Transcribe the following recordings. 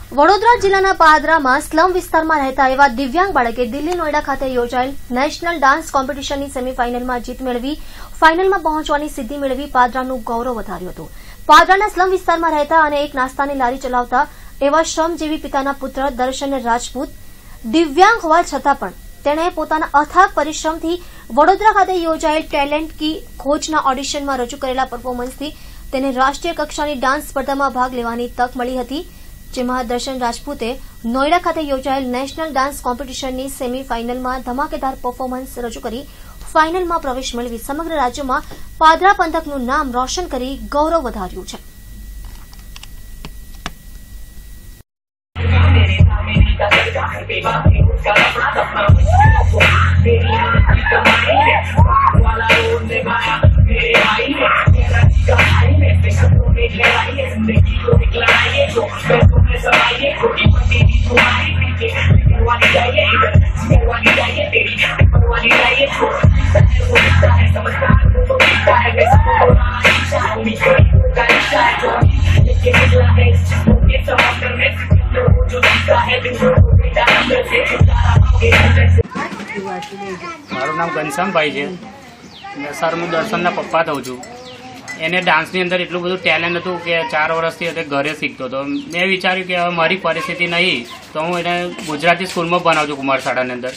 વડોદરા જિલ્લાના પાદરામાં સ્લમ વિસ્તારમાં રહેતા એવા દિવ્યાંગ બાળકે દિલ્હી નોઈડા ખાતે યોજાયેલ નેશનલ ડાન્સ કોમ્પિટિશનની સેમીફાઇનલમાં જીત મેળવી ફાઇનલમાં પહોંચવાની સિદ્ધિ મેળવી પાદરાનું ગૌરવ વધાર્યું હતું। પાદરાના સ્લમ વિસ્તારમાં રહેતા અને એક નાસ્તાની લારી ચલાવતા એવા શ્રમજીવી પિતાના પુત્ર દર્શન રાજપૂત દિવ્યાંગ હોવા છતાં પણ તેણે પોતાના અથાગ પરિશ્રમથી વડોદરા ખાતે યોજાયેલ ટેલેન્ટ કી ખોજના ઓડિશનમાં રજૂ કરેલા પરફોર્મન્સથી તેને રાષ્ટ્રીય કક્ષાની ડાન્સ સ્પર્ધામાં ભાગ લેવાની તક મળી હતી, જેમાં દર્શન રાજપૂતે નોઈડા ખાતે યોજાયેલ નેશનલ ડાન્સ કોમ્પિટિશનની સેમીફાઇનલમાં ધમાકેદાર પરફોર્મન્સ રજૂ કરી ફાઇનલમાં પ્રવેશ મેળવી સમગ્ર રાજ્યમાં પાદરા પંથકનું નામ રોશન કરી ગૌરવ વધાર્યું છે। મારું નામ ઘનશ્યામભાઈ છે। સર, હું દર્શનના પપ્પા થઉં છું। એને ડાન્સની અંદર એટલું બધું ટેલેન્ટ હતું કે 4 વર્ષથી ઘરે શીખતો હતો। મેં વિચાર્યું કે હવે મારી પરિસ્થિતિ નહીં તો હું એને ગુજરાતી સ્કૂલમાં બનાવું છું, કુમાર શાળાની અંદર।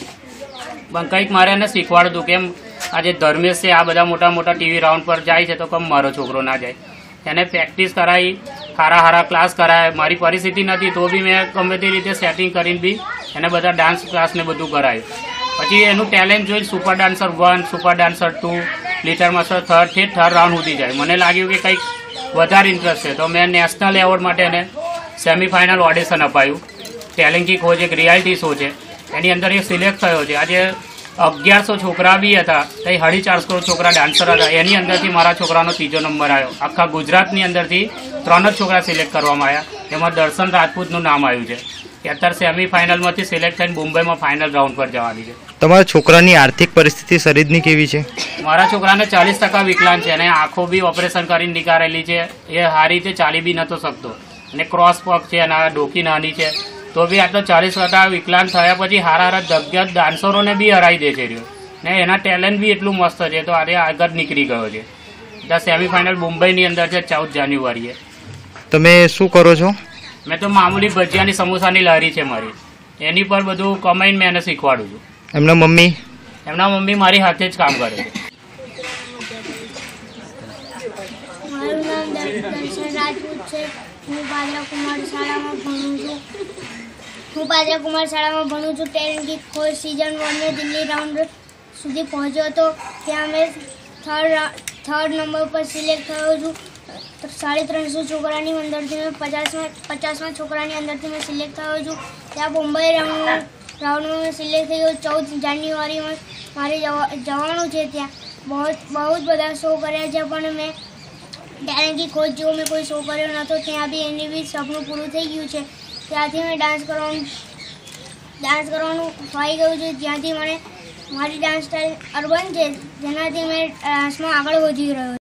પણ કંઈક મારે એને શીખવાડું હતું કેમ આજે ધર્મેશ છે, આ બધા મોટા મોટા ટીવી રાઉન્ડ પર જાય છે તો કેમ મારો છોકરો ના જાય। એને પ્રેક્ટિસ કરાવી, સારા ક્લાસ કરાય। મારી પરિસ્થિતિ નથી તો બી મેં ગમે તે રીતે સેટિંગ કરીને બી એને બધા ડાન્સ ક્લાસને બધું કરાયું। પછી એનું ટેલેન્ટ જોઈ super dancer 1, super dancer 2, little master 3 થી 3 રાઉન્ડ સુધી જાય। મને લાગ્યું કે કંઈક વધારે ઇન્ટરેસ્ટ છે તો મેં નેશનલ એવોર્ડ માટે એને સેમીફાઇનલ ઓડિશન અપાયું। ટેલેન્ટ કી ખોજ એક રિયાલિટી શો છે, એની અંદર એ સિલેક્ટ થયો છે। આજે 1100 છોકરા બી હતા, કંઈ 450 છોકરા ડાન્સર હતા, એની અંદરથી મારા છોકરાનો 3જો નંબર આવ્યો। આખા ગુજરાતની અંદરથી 3 જ છોકરા સિલેક્ટ કરવામાં આવ્યા, એમાં દર્શન રાજપૂતનું નામ આવ્યું છે કે અત્યારે સેમીફાઇનલમાંથી સિલેક્ટ થઈને મુંબઈમાં ફાઇનલ રાઉન્ડ પર જવાની છે। તમારા છોકરાની આર્થિક પરિસ્થિતિ શરીરની કેવી છે? મારા છોકરાને 40% વિકલાંગ છે અને આંખો બી ઓપરેશન કરીને નીકાળેલી છે। એ સારી રીતે ચાલી બી નતો શકતો અને ક્રોસ પગ છે અને ડોકી નાની છે તો બી આટલો 40% વિકલાંગ થયા પછી હારા જગ્યા ડાન્સરોને બી હરાઈ દે છે ને એના ટેલેન્ટ બી એટલું મસ્ત છે તો આજે આગળ નીકળી ગયો છે। ત્યાં સેમીફાઇનલ મુંબઈની અંદર છે 14 જાન્યુઆરીએ। તમે શું કરો છો? મેં તો મામૂલી ભજીયાની સમોસાની લારી છે મારી, એની પર બધું કમાઈને મેં એને શીખવાડું છું। એમના મમ્મી મારી હાથે જ કામ કરે છે। મારું નામ દર્શન રાજપૂત છે। હું પાદરા કુમાર શાળામાં ભણું છું। ટેલેન્ટ કી ખોજ સીઝન 1 में દિલ્હી રાઉન્ડ સુધી પહોંચ્યો હતો, ત્યાં મેં થર્ડ નંબર પર સિલેક્ટ થયો છું। 350 છોકરાની અંદરથી મેં 50 છોકરાની અંદરથી મેં સિલેક્ટ થયો છું। ત્યાં મુંબઈ રાઉન્ડમાં મેં સિલેક્ટ થયો। 14 જાન્યુઆરીમાં મારે જવાનું છે। ત્યાં બહુ જ બધા શો કર્યા છે પણ મેં ટેલેન્ટ કી ખોજ જેવો મેં કોઈ શો કર્યો નહોતો, ત્યાં બી એની બી સપનું પૂરું થઈ ગયું છે। ત્યાંથી મેં ડાન્સ કરવાનું ફાઈ ગયું છે, જ્યાંથી મને મારી ડાન્સ સ્ટાઇલ અર્બન છે, જેનાથી મેં ડાન્સમાં આગળ વધી રહ્યો।